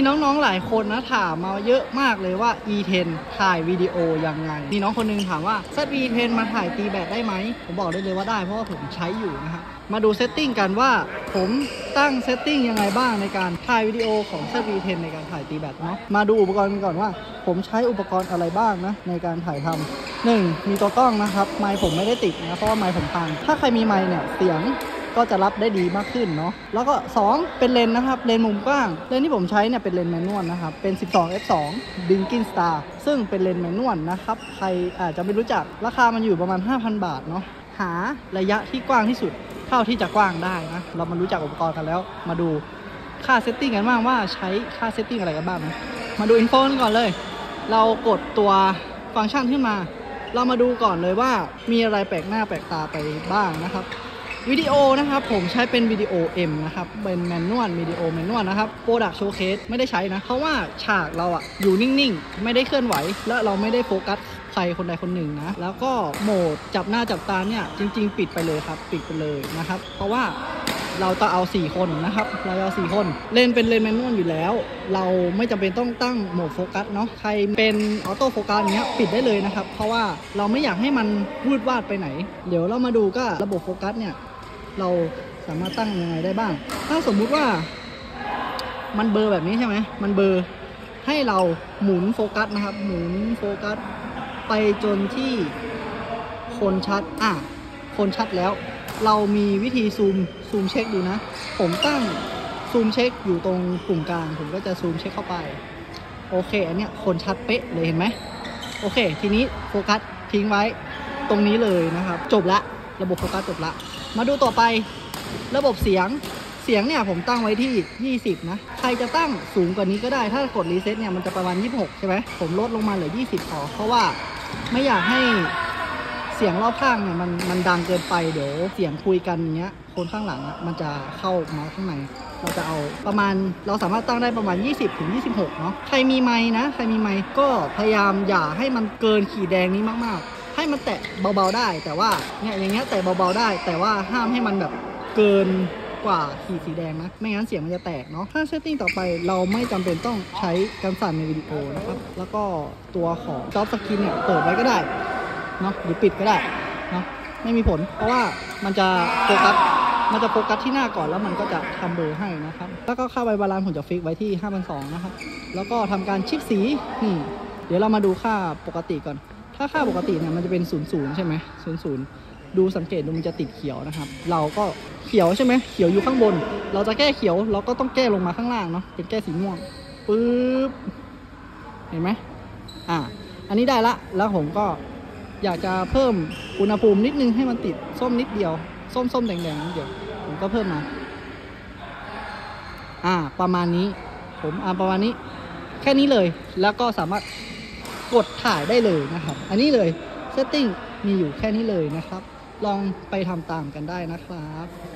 น้องๆหลายคนนะถามมาเยอะมากเลยว่า E10 ถ่ายวิดีโอยังไงมีน้องคนนึงถามว่า ZV-10 มาถ่ายตีแบตได้ไหมผมบอกได้เลยว่าได้เพราะว่าผมใช้อยู่นะครับมาดูเซตติ้งกันว่าผมตั้งเซตติ้งยังไงบ้างในการถ่ายวิดีโอของ ZV-10 ในการถ่ายตีแบตเนาะมาดูอุปกรณ์กันก่อนว่าผมใช้อุปกรณ์อะไรบ้างนะในการถ่ายทำ1มีตัวกล้องนะครับไมค์ผมไม่ได้ติดนะเพราะว่าไมค์ผมพังถ้าใครมีไมค์เนี่ยเสียงก็จะรับได้ดีมากขึ้นเนาะแล้วก็2เป็นเลนส์นะครับเลนส์มุมกว้างเลนส์ที่ผมใช้เนี่ยเป็นเลนส์แมนนวลนะครับเป็น 12f2 Binkin Star ซึ่งเป็นเลนส์แมนนวลนะครับใครอาจจะไม่รู้จักราคามันอยู่ประมาณ 5,000 บาทเนาะหาระยะที่กว้างที่สุดเท่าที่จะกว้างได้นะเรามารู้จักอุปกรณ์กันแล้วมาดูค่าเซตติ้งกันบ้างว่าใช้ค่าเซตติ้งอะไรกันบ้างมาดูอินโฟกันก่อนเลยเรากดตัวฟังก์ชันขึ้นมาเรามาดูก่อนเลยว่ามีอะไรแปลกหน้าแปลกตาไปบ้างนะครับวิดีโอนะครับผมใช้เป็นวิดีโอ M นะครับเป็นแมนนวลวิดีโอแมนนวลนะครับ Product Showcase ไม่ได้ใช้นะเพราะว่าฉากเราอะอยู่นิ่งๆไม่ได้เคลื่อนไหวและเราไม่ได้โฟกัสใครคนใดคนหนึ่งนะแล้วก็โหมดจับหน้าจับตาเนี่ยจริงๆปิดไปเลยครับปิดไปเลยนะครับเพราะว่าเราจะเอา4คนนะครับเราเอา4คนเลนเป็นเลนแมนนวลอยู่แล้วเราไม่จำเป็นต้องตั้งโหมดโฟกัสเนาะใครเป็นออโต้โฟกัสเนี้ยปิดได้เลยนะครับเพราะว่าเราไม่อยากให้มันวืดวาดไปไหนเดี๋ยวเรามาดูก็ระบบโฟกัสเนี่ยเราสามารถตั้งยังไงได้บ้างถ้าสมมุติว่ามันเบลอแบบนี้ใช่ไหมมันเบลอให้เราหมุนโฟกัสนะครับหมุนโฟกัสไปจนที่คนชัดคนชัดแล้วเรามีวิธีซูมเช็คดูนะผมตั้งซูมเช็คอยู่ตรงปุ่มกลางผมก็จะซูมเช็คเข้าไปโอเคอันเนี้ยคนชัดเป๊ะเลยเห็นไหมโอเคทีนี้โฟกัสทิ้งไว้ตรงนี้เลยนะครับจบละระบบโฟกัสจบละมาดูต่อไประบบเสียงเนี่ยผมตั้งไว้ที่20นะใครจะตั้งสูงกว่านี้ก็ได้ถ้ากดรีเซ็ตเนี่ยมันจะประมาณ26ใช่ไหมผมลดลงมาเหลือ20พอเพราะว่าไม่อยากให้เสียงรอบข้างเนี่ยมันดังเกินไปเดี๋ยวเสียงคุยกันเนี้ยคนข้างหลังมันจะเข้ามาข้างในเราจะเอาประมาณเราสามารถตั้งได้ประมาณ20 ถึง 26เนาะใครมีไมค์นะใครมีไมค์ก็พยายามอย่าให้มันเกินขีดแดงนี้มากๆให้มันแตะเบาๆได้แต่ว่าเนี่ยอย่างเงี้ยแตะเบาๆได้แต่ว่าห้ามให้มันแบบเกินกว่าขีดสีแดงนะไม่งั้นเสียงมันจะแตกเนาะถ้าเซตติ้งต่อไปเราไม่จำเป็นต้องใช้กันสั่นในวิดีโอนะครับแล้วก็ตัวของจ็อบสกินเนี่ยเปิดไว้ก็ได้เนาะหรือปิดก็ได้เนาะไม่มีผลเพราะว่ามันจะโฟกัสที่หน้าก่อนแล้วมันก็จะทำเบอร์ให้นะครับแล้วก็ค่าไวบาลานซ์ผมจะฟิกไว้ที่ 5,200 นะครับแล้วก็ทำการชิปสีนี่เดี๋ยวเรามาดูค่าปกติก่อนถ้าค่าปกติเนี่ยมันจะเป็น00ใช่ไหม00ดูสังเกตดูมันจะติดเขียวนะครับเราก็เขียวใช่ไหมเขียวอยู่ข้างบนเราจะแก้เขียวเราก็ต้องแก้ลงมาข้างล่างเนาะเป็นแก้สีม่วงปึ๊บเห็นไหมอันนี้ได้ละแล้วผมก็อยากจะเพิ่มอุณหภูมินิดนึงให้มันติดส้มนิดเดียวส้มแดงนิดเดียวผมก็เพิ่มมาประมาณนี้ผมประมาณนี้แค่นี้เลยแล้วก็สามารถกดถ่ายได้เลยนะครับอันนี้เลยเซตติ้งมีอยู่แค่นี้เลยนะครับลองไปทำตามกันได้นะครับ